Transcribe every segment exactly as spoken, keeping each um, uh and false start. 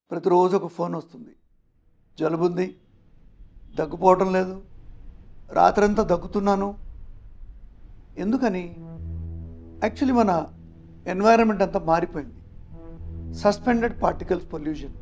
ప్రతిరోజు ఒక ఫోన్ వస్తుంది, జలుబుంది, దగ్గుపోవటం లేదు, రాత్రంతా దగ్గుతున్నాను. ఎందుకని? యాక్చువల్లీ మన ఎన్వైరన్మెంట్ అంతా మారిపోయింది. Suspended particles pollution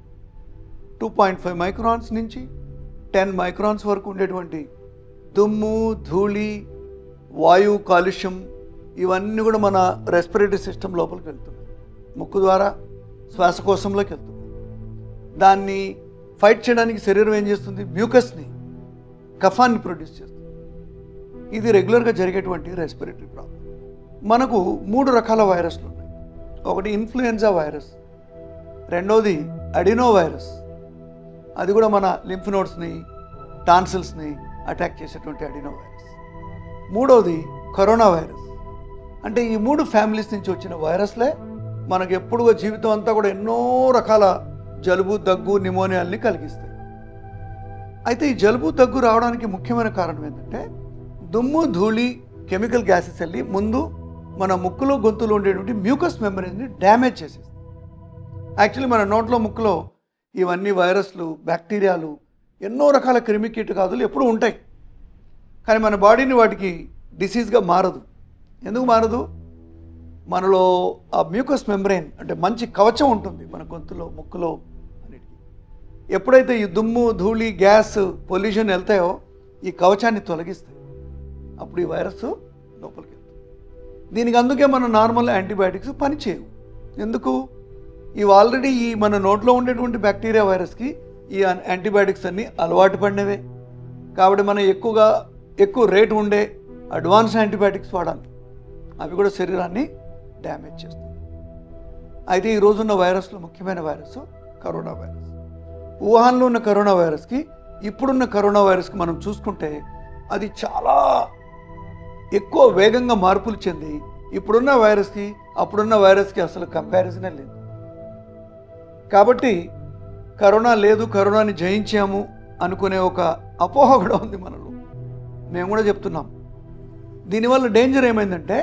two point five microns నుంచి టెన్ మైక్రాన్స్ వరకు ఉండేటువంటి దుమ్ము, ధూళి, వాయు కాలుష్యం ఇవన్నీ కూడా మన రెస్పిరేటరీ సిస్టమ్ లోపలికి వెళ్తుంది. ముక్కు ద్వారా శ్వాసకోశంలోకి వెళ్తుంది. దాన్ని ఫైట్ చేయడానికి శరీరం ఏం చేస్తుంది? మ్యూకస్ని, కఫాన్ని ప్రొడ్యూస్ చేస్తుంది. ఇది రెగ్యులర్గా జరిగేటువంటి రెస్పిరేటరీ ప్రాబ్లం. మనకు మూడు రకాల వైరస్లు ఉన్నాయి. ఒకటి ఇన్ఫ్లుయెన్జా వైరస్, రెండవది అడినో వైరస్, అది కూడా మన లింఫ్ నోడ్స్ని, టాన్సిల్స్ని అటాక్ చేసేటువంటి అడినో వైరస్. మూడవది కరోనా వైరస్. అంటే ఈ మూడు ఫ్యామిలీస్ నుంచి వచ్చిన వైరస్లే మనకు ఎప్పుడుగా జీవితం అంతా కూడా ఎన్నో రకాల జలుబు, దగ్గు, నిమోనియాల్ని కలిగిస్తాయి. అయితే ఈ జలుబు, దగ్గు రావడానికి ముఖ్యమైన కారణం ఏంటంటే దుమ్ము, ధూళి, కెమికల్ గ్యాసెస్ వెళ్ళి ముందు మన ముక్కులో, గొంతులో ఉండేటువంటి మ్యూకస్ మెంబ్రేన్ని డ్యామేజ్ చేసేస్తాయి. యాక్చువల్లీ మన నోట్లో, ముక్కులో ఇవన్నీ వైరస్లు, బ్యాక్టీరియాలు, ఎన్నో రకాల క్రిమి కీటకాదులు ఎప్పుడూ ఉంటాయి. కానీ మన బాడీని వాటికి డిసీజ్గా మారదు. ఎందుకు మారదు? మనలో ఆ మ్యూకస్ మెంబ్రెయిన్ అంటే మంచి కవచం ఉంటుంది మన గొంతులో, ముక్కులో అన్నిటికీ. ఎప్పుడైతే ఈ దుమ్ము, ధూళి, గ్యాస్, పొల్యూషన్ వెళ్తాయో ఈ కవచాన్ని తొలగిస్తాయి. అప్పుడు ఈ వైరస్ లోపలికి వెళ్తుంది. దీనికి అందుకే మన నార్మల్ యాంటీబయాటిక్స్ పనిచేయవు. ఎందుకు? ఇవి ఆల్రెడీ ఈ మన నోట్లో ఉండేటువంటి బ్యాక్టీరియా వైరస్కి ఈ యాంటీబయాటిక్స్ అన్నీ అలవాటు పడినవే. కాబట్టి మనం ఎక్కువగా ఎక్కువ రేటు ఉండే అడ్వాన్స్ యాంటీబయాటిక్స్ వాడాలి. అవి కూడా శరీరాన్ని డ్యామేజ్ చేస్తాయి. అయితే ఈ రోజున్న వైరస్లో ముఖ్యమైన వైరస్ కరోనా వైరస్. వుహాన్లో ఉన్న కరోనా వైరస్కి ఇప్పుడున్న కరోనా వైరస్కి మనం చూసుకుంటే అది చాలా ఎక్కువ వేగంగా మార్పులు చెంది ఇప్పుడున్న వైరస్కి అప్పుడున్న వైరస్కి అసలు కంపారిజనే లేదు. కాబట్టి కరోనా లేదు, కరోనాని జయించాము అనుకునే ఒక అపోహ కూడా ఉంది మనలో. మేము కూడా చెప్తున్నాం. దీనివల్ల డేంజర్ ఏమైందంటే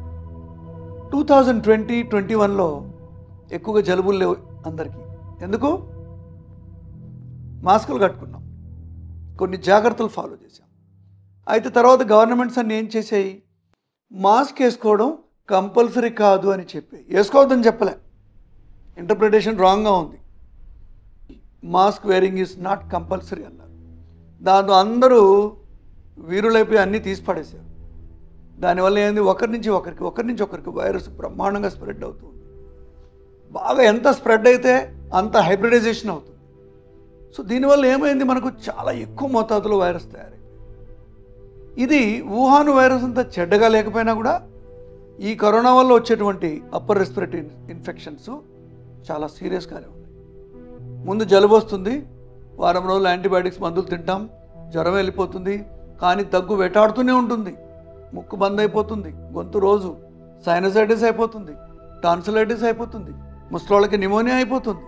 టూ థౌజండ్ ట్వంటీ ట్వంటీ వన్లో ఎక్కువగా జలుబులు లేవు అందరికీ. ఎందుకు? మాస్కులు కట్టుకున్నాం, కొన్ని జాగ్రత్తలు ఫాలో చేసాం. అయితే తర్వాత గవర్నమెంట్స్ అన్నీ ఏం చేసాయి? మాస్క్ వేసుకోవడం కంపల్సరీ కాదు అని చెప్పి, వేసుకోవద్దని చెప్పలే, ఇంటర్ప్రిటేషన్ రాంగ్గా ఉంది. Mask wearing is not compulsory అన్నారు. దాంతో అందరూ వీరులైపోయి అన్నీ తీసి పడేశారు. దానివల్ల ఏంది? ఒకరి నుంచి ఒకరికి ఒకరి నుంచి ఒకరికి వైరస్ బ్రహ్మాండంగా స్ప్రెడ్ అవుతుంది. బాగా ఎంత స్ప్రెడ్ అయితే అంత హైబ్రిడైజేషన్ అవుతుంది. సో దీనివల్ల ఏమైంది? మనకు చాలా ఎక్కువ మోతాదులో వైరస్ తయారైంది. ఇది వుహాన్ వైరస్ అంతా చెడ్డగా లేకపోయినా కూడా ఈ కరోనా వల్ల వచ్చేటువంటి అప్పర్ రెస్పిరేటరీ ఇన్ఫెక్షన్స్ చాలా సీరియస్గానే ఉన్నాయి. ముందు జలుబు వస్తుంది, వారం రోజులు యాంటీబయాటిక్స్ మందులు తింటాం, జ్వరం వెళ్ళిపోతుంది. కానీ దగ్గు వెటాడుతూనే ఉంటుంది, ముక్కు బంద్ అయిపోతుంది, గొంతు రోజు సైనసైటిస్ అయిపోతుంది, టాన్సిలైటిస్ అయిపోతుంది, ముసలోళ్ళకి నిమోనియా అయిపోతుంది.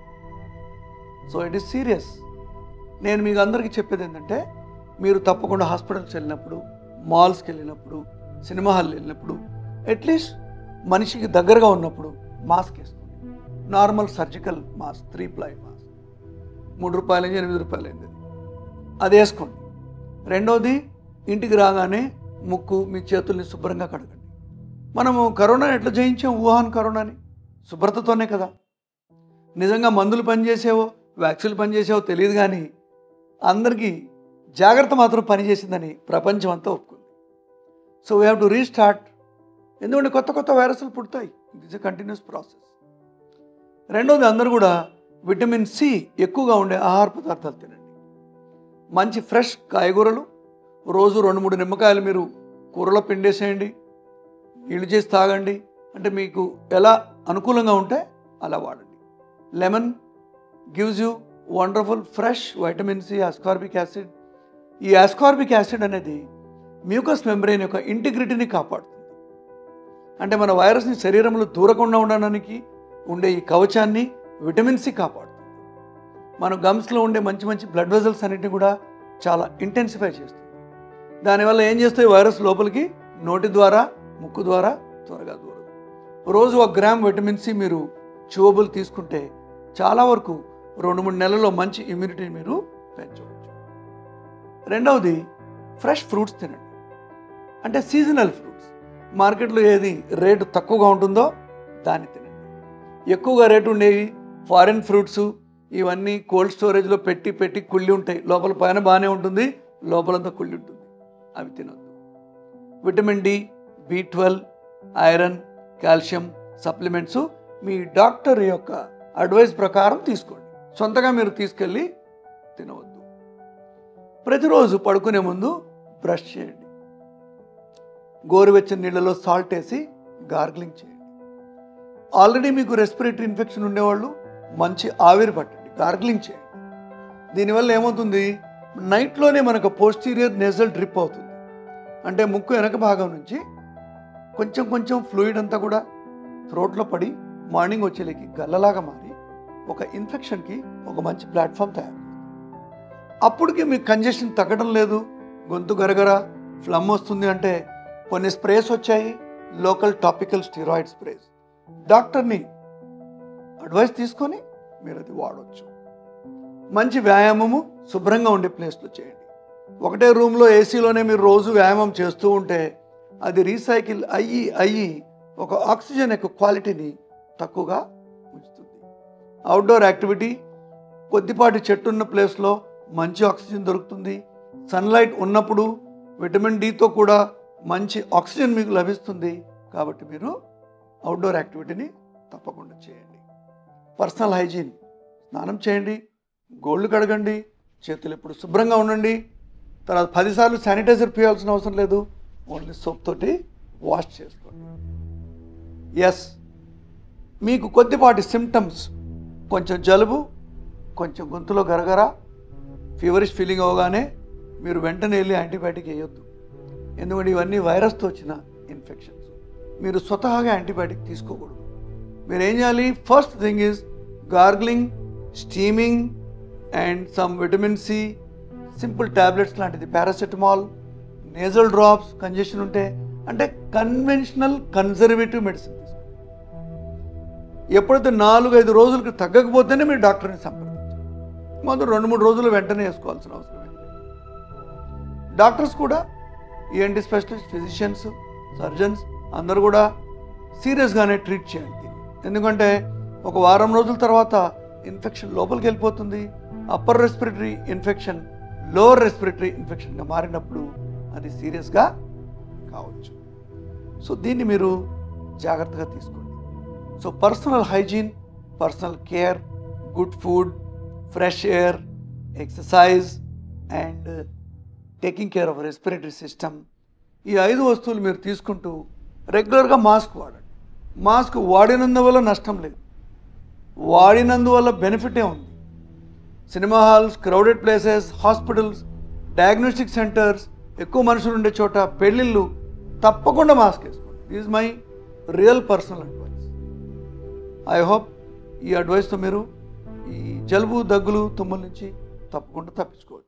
So it is serious. నేను మీకు అందరికీ చెప్పేది ఏంటంటే మీరు తప్పకుండా హాస్పిటల్కి వెళ్ళినప్పుడు, మాల్స్కి వెళ్ళినప్పుడు, సినిమా హాల్ వెళ్ళినప్పుడు, అట్లీస్ట్ మనిషికి దగ్గరగా ఉన్నప్పుడు మాస్క్ వేసుకోండి. Normal surgical mask, three ply mask, మూడు రూపాయలు అయింది, ఎనిమిది రూపాయలు అయింది, అది వేసుకోండి. రెండోది, ఇంటికి రాగానే ముక్కు, మీ చేతుల్ని శుభ్రంగా కడగండి. మనము కరోనాని ఎట్లా జయించాం? వుహాన్ కరోనాని శుభ్రతతోనే కదా. నిజంగా మందులు పనిచేసేవో, వ్యాక్సిన్లు పనిచేసేవో తెలియదు, కానీ అందరికీ జాగ్రత్త మాత్రం పనిచేసిందని ప్రపంచం అంతా ఒప్పుకుంది. So we have to restart. ఎందుకంటే కొత్త కొత్త వైరస్లు పుడతాయి. It is a continuous process. రెండోది, అందరూ కూడా విటమిన్ సి ఎక్కువగా ఉండే ఆహార పదార్థాలు తినండి. మంచి ఫ్రెష్ కాయగూరలు, రోజు రెండు మూడు నిమ్మకాయలు మీరు కూరలో పిండేసేయండి, నీళ్ళు చేసి తాగండి. అంటే మీకు ఎలా అనుకూలంగా ఉంటే అలా వాడండి. Lemon gives you wonderful fresh vitamin C, ascorbic acid. ఈ ఆస్కార్బిక్ యాసిడ్ అనేది మ్యూకస్ మెంబ్రెయిన్ యొక్క ఇంటిగ్రిటీని కాపాడుతుంది. అంటే మన వైరస్ని శరీరంలో దూరకుండా ఉండడానికి ఉండే ఈ కవచాన్ని విటమిన్ సి కాపాడుతుంది. మన గమ్స్లో ఉండే మంచి మంచి బ్లడ్ వెజల్స్ అన్నిటిని కూడా చాలా ఇంటెన్సిఫై చేస్తుంది. దానివల్ల ఏం చేస్తాయి? వైరస్ లోపలికి నోటి ద్వారా, ముక్కు ద్వారా త్వరగా దూరదు. రోజు ఒక గ్రామ్ విటమిన్ సి మీరు చూవబుల్ తీసుకుంటే చాలా వరకు రెండు మూడు నెలల్లో మంచి ఇమ్యూనిటీని మీరు పెంచవచ్చు. రెండవది ఫ్రెష్ ఫ్రూట్స్ తినండి. అంటే సీజనల్ ఫ్రూట్స్. మార్కెట్లో ఏది రేటు తక్కువగా ఉంటుందో దాన్ని తినండి. ఎక్కువగా రేటు ఉండేవి ఫారిన్ ఫ్రూట్స్ ఇవన్నీ కోల్డ్ స్టోరేజ్లో పెట్టి పెట్టి కుళ్ళి ఉంటాయి. లోపల పైన బాగానే ఉంటుంది, లోపలంతా కుళ్ళి ఉంటుంది. అవి తినొద్దు. Vitamin D, B twelve, iron, calcium supplements మీ డాక్టర్ యొక్క అడ్వైస్ ప్రకారం తీసుకోండి. సొంతగా మీరు తీసుకెళ్ళి తినవద్దు. ప్రతిరోజు పడుకునే ముందు బ్రష్ చేయండి. గోరువెచ్చని నీళ్ళలో సాల్ట్ వేసి గార్గ్లింగ్ చేయండి. ఆల్రెడీ మీకు రెస్పిరేటరీ ఇన్ఫెక్షన్ ఉండేవాళ్ళు మంచి ఆవిరి పట్టండి, గార్గ్లింగ్ చేయండి. దీనివల్ల ఏమవుతుంది, నైట్లోనే మనకు పోస్టీరియర్ నేజల్ డ్రిప్ అవుతుంది. అంటే ముక్కు వెనక భాగం నుంచి కొంచెం కొంచెం ఫ్లూయిడ్ అంతా కూడా థ్రోట్లో పడి మార్నింగ్ వచ్చేలేకి గల్లలాగా మారి ఒక ఇన్ఫెక్షన్కి ఒక మంచి ప్లాట్ఫామ్ తయారు. అప్పటికి మీకు కంజెషన్ తగ్గడం లేదు, గొంతు గరగర, ఫ్లమ్ వస్తుంది అంటే కొన్ని స్ప్రేస్ వచ్చాయి, లోకల్ టాపికల్ స్టిరాయిడ్ స్ప్రేస్. డాక్టర్ని అడ్వైస్ తీసుకొని మీరు అది వాడవచ్చు. మంచి వ్యాయామము శుభ్రంగా ఉండే ప్లేస్లో చేయండి. ఒకటే రూమ్లో ఏసీలోనే మీరు రోజు వ్యాయామం చేస్తూ ఉంటే అది రీసైకిల్ అయ్యి అయ్యి ఒక ఆక్సిజన్ యొక్క క్వాలిటీని తక్కువగా ఉంచుతుంది. అవుట్డోర్ యాక్టివిటీ, కొద్దిపాటి చెట్టు ఉన్న ప్లేస్లో మంచి ఆక్సిజన్ దొరుకుతుంది. సన్లైట్ ఉన్నప్పుడు విటమిన్ డితో కూడా మంచి ఆక్సిజన్ మీకు లభిస్తుంది. కాబట్టి మీరు అవుట్డోర్ యాక్టివిటీని తప్పకుండా చేయండి. పర్సనల్ హైజీన్, స్నానం చేయండి, గోళ్ళు కడగండి, చేతులు ఎప్పుడు శుభ్రంగా ఉండండి. తర్వాత పదిసార్లు శానిటైజర్ పీయాల్సిన అవసరం లేదు, ఓన్లీ సోప్ తోటి వాష్ చేసుకోండి. ఎస్, మీకు కొద్దిపాటి సిమ్టమ్స్, కొంచెం జలుబు, కొంచెం గొంతులో గరగర, ఫీవరిష్ ఫీలింగ్ అవగానే మీరు వెంటనే వెళ్ళి యాంటీబయాటిక్ వేయొద్దు. ఎందుకంటే ఇవన్నీ వైరస్తో వచ్చిన ఇన్ఫెక్షన్స్. మీరు స్వతహాగా యాంటీబయాటిక్ తీసుకోకూడదు. మీరు ఏం చేయాలి, first thing is gargling, steaming and some vitamin C, simple tablets లాంటిది, పారాసెటమాల్, నేజల్ డ్రాప్స్ కంజెషన్ ఉంటే, అంటే కన్వెన్షనల్ కన్జర్వేటివ్ మెడిసిన్ తీసుకోండి. ఎప్పుడైతే నాలుగు ఐదు రోజులకి తగ్గకపోతేనే మీరు డాక్టర్ని సంప్రదించాలి. మొదలు రెండు మూడు రోజులు వెంటనే వేసుకోవాల్సిన అవసరం లేదు. డాక్టర్స్ కూడా, ఈఎన్టీ స్పెషలిస్ట్, ఫిజిషియన్స్, సర్జన్స్ అందరూ కూడా సీరియస్గానే ట్రీట్ చేయండి. ఎందుకంటే ఒక వారం రోజుల తర్వాత ఇన్ఫెక్షన్ లోపలికి వెళ్ళిపోతుంది. Upper respiratory infection lower respiratory ఇన్ఫెక్షన్గా మారినప్పుడు అది సీరియస్గా కావచ్చు. సో దీన్ని మీరు జాగ్రత్తగా తీసుకోండి. So personal hygiene, personal care, good food, fresh air, exercise and taking care of respiratory system, ఈ ఐదు వస్తువులు మీరు తీసుకుంటూ రెగ్యులర్గా మాస్క్ వాడండి. మాస్క్ వాడినందువల్ల నష్టం లేదు, వాడినందువల్ల బెనిఫిటే ఉంది. Cinema halls, crowded places, hospitals, diagnostic centres, ఎక్కువ మనుషులు ఉండే చోట, పెళ్ళిళ్ళు, తప్పకుండా మాస్క్ వేసుకోండి. This is my real personal advice. I hope ఈ అడ్వైస్తో మీరు ఈ జలుబు, దగ్గులు, తుమ్ముల నుంచి తప్పకుండా తప్పించుకోవచ్చు.